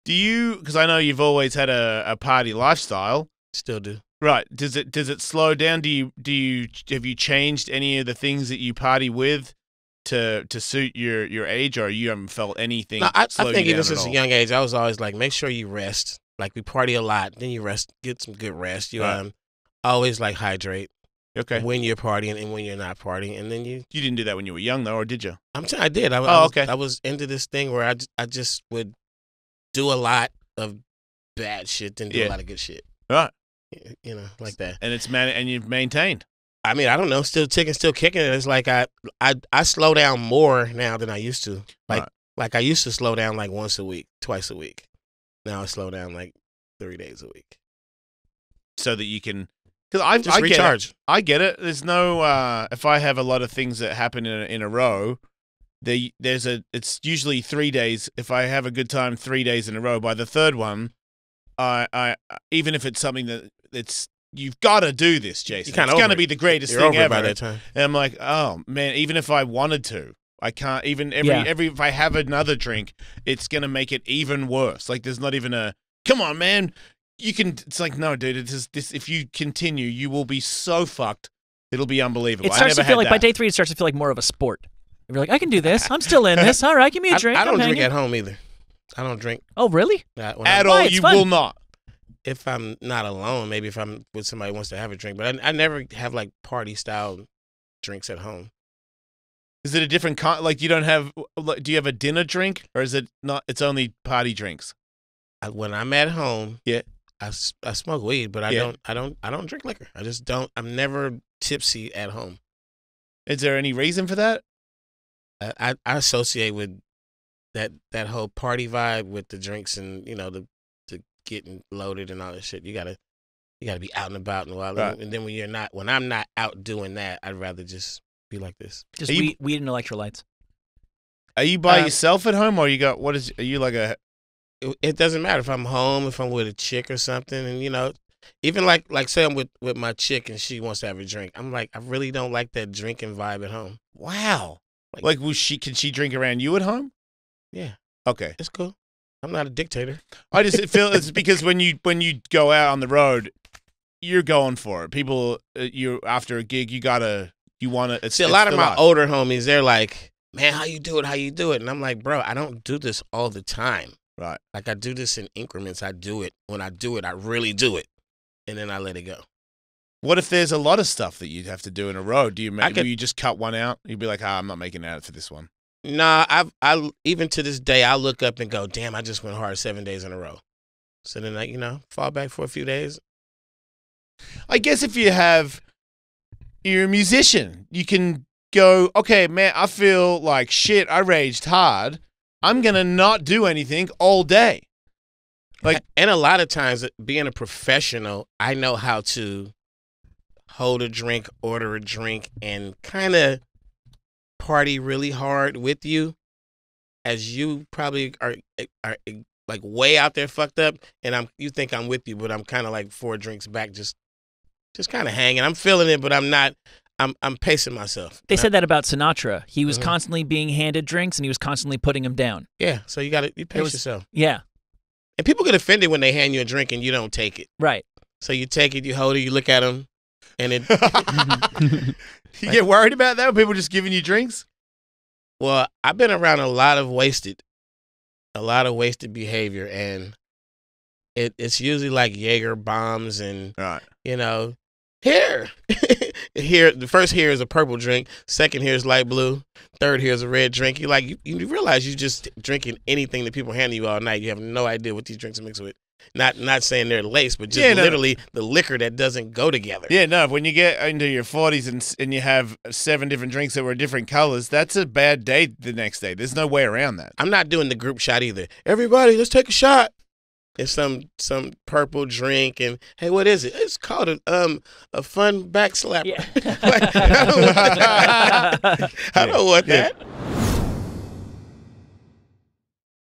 Do you? Because I know you've always had a party lifestyle. Still do. Right. Does it slow down? Have you changed any of the things that you party with to suit your age, or you haven't felt anything? No, I think even since a young age, I was always like, make sure you rest. Like we party a lot, then you rest, get some good rest. You always like hydrate. Okay. When you're partying and when you're not partying, and then you didn't do that when you were young though, or did you? I did. Okay. I was into this thing where I just would do a lot of bad shit, then do a lot of good shit. Right. You know, like that. And and you've maintained. I mean, I don't know, still kicking it. It's like I slow down more now than I used to. Like I used to slow down like once a week, twice a week. Now I slow down like 3 days a week. So that you can, because I recharge. I get it. There's no if I have a lot of things that happen in a row, it's usually 3 days. If I have a good time 3 days in a row, by the third one, I even if it's something that's you've got to do this, Jason. It's going to be the greatest thing ever. By that time. And I'm like, oh man, even if I wanted to, I can't. Even if I have another drink, it's going to make it even worse. Like there's not even a come on, man. You can. It's like no, dude. It's this. If you continue, you will be so fucked. It'll be unbelievable. It starts to feel like by day 3, it starts to feel like more of a sport. You're like, I can do this. I'm still in this. All right, give me a drink. I don't drink at home either. I don't drink. Oh, really? At all, you will not. If I'm not alone, maybe if I'm with somebody who wants to have a drink, but I never have like party style drinks at home. Is it a different kind? Like you don't have? Do you have a dinner drink, or is it not? It's only party drinks. When I'm at home, yeah, I smoke weed, but I don't drink liquor. I just don't. I'm never tipsy at home. Is there any reason for that? I associate with that whole party vibe with the drinks and the getting loaded and all that shit. You gotta be out and about and wild. Right. And then when I'm not out doing that, I'd rather just be like this. Just weed and electrolytes. Are you by yourself at home, or are you like a? It doesn't matter if I'm home, if I'm with a chick or something, and even like say I'm with my chick and she wants to have a drink. I'm like, I really don't like that drinking vibe at home. Wow. Like can she drink around you at home? Yeah. Okay. It's cool. I'm not a dictator. I just feel it's because when you go out on the road, you're going for it. People, you after a gig, you want to. See, a lot of my older homies, they're like, "Man, how you do it?" And I'm like, "Bro, I don't do this all the time. Right? Like I do this in increments. I do it when I do it. I really do it, and then I let it go." What if there's a lot of stuff that you'd have to do in a row? Do you just cut one out? You'd be like, I'm not making it out for this one. Nah, I even to this day, I look up and go, damn, I just went hard 7 days in a row. So then I, fall back for a few days. I guess if you're a musician, you can go, okay, man, I feel like shit. I raged hard. I'm going to not do anything all day. And a lot of times being a professional, I know how to hold a drink, order a drink, and kind of party really hard with you, as you probably are like way out there fucked up, and you think I'm with you, but I'm kind of like 4 drinks back, just kind of hanging. I'm feeling it, but I'm not. I'm pacing myself. They said that about Sinatra. He was constantly being handed drinks, and he was constantly putting them down. Yeah, so you pace yourself. Yeah, and people get offended when they hand you a drink and you don't take it. Right. So you take it, you hold it, you look at them, and it. You get worried about that when people just giving you drinks? Well, I've been around a lot of wasted behavior, and it's usually like Jaeger bombs and, here. Here, the first here is a purple drink, second here is light blue, third here is a red drink. You realize you're just drinking anything that people hand you all night. You have no idea what these drinks are mixed with. Not saying they're laced, but just literally the liquor that doesn't go together. Yeah, no, when you get into your 40s and you have 7 different drinks that were different colors, that's a bad day the next day. There's no way around that. I'm not doing the group shot either. Everybody, let's take a shot. It's some purple drink, and hey, what is it? It's called a fun back slapper. Yeah. I don't want that.